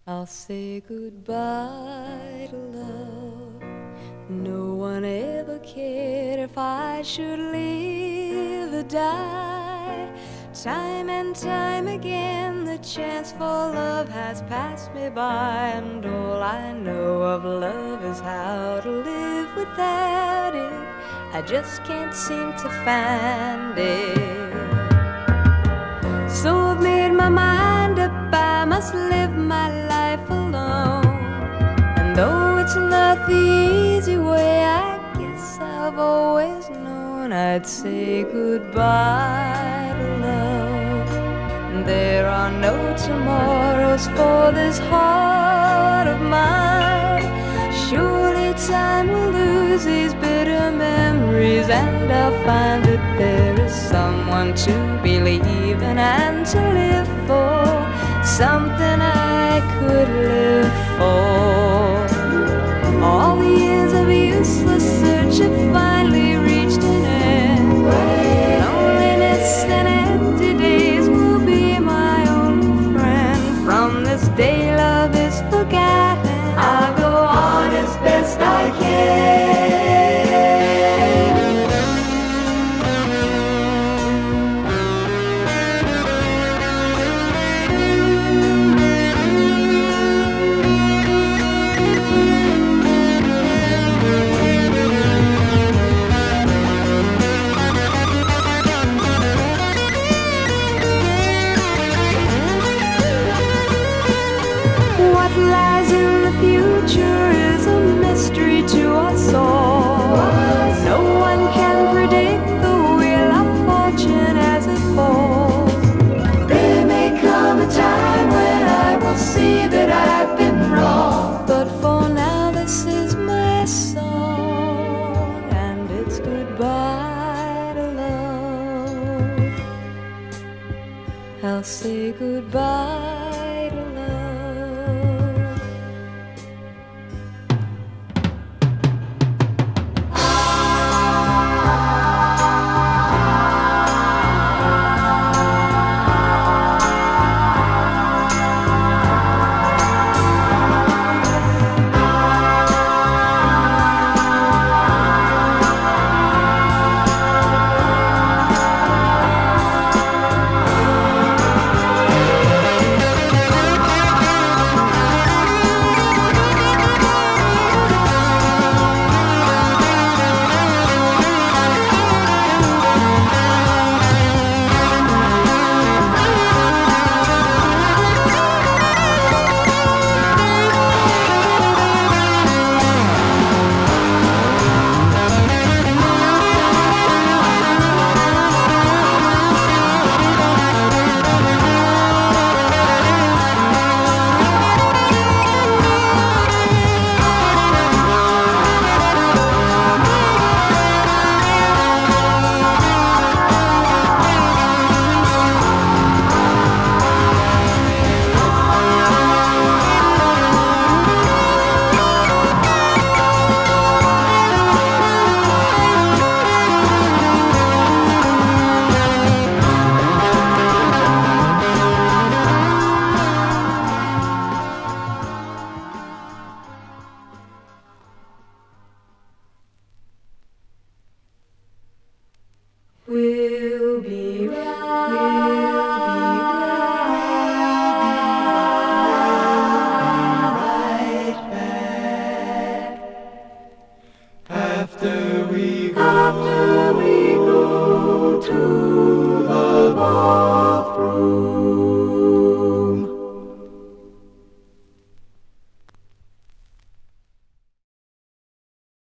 I'll say goodbye to love. No one ever cared if I should live or die. Time and time again the chance for love has passed me by, and all I know of love is how to live without it. I just can't seem to find it. So I've made my mind up, I must live my life alone. And though it's not the easy way, I guess I've always known I'd say goodbye to love. There are no tomorrows for this heart of mine. Surely time will lose these bitter memories, and I'll find that there is someone to believe in and to live for, something I could live for. All the years of useless search have finally reached an end. Loneliness and empty days will be my only friend. From this day love is forgotten, I'll go on as best I can. What lies in the future is a mystery to us all. No one can predict the wheel of fortune as it falls. There may come a time when I will see that I've been wrong, but for now this is my song, and it's goodbye to love. I'll say goodbye to love. We'll be right back. After we go to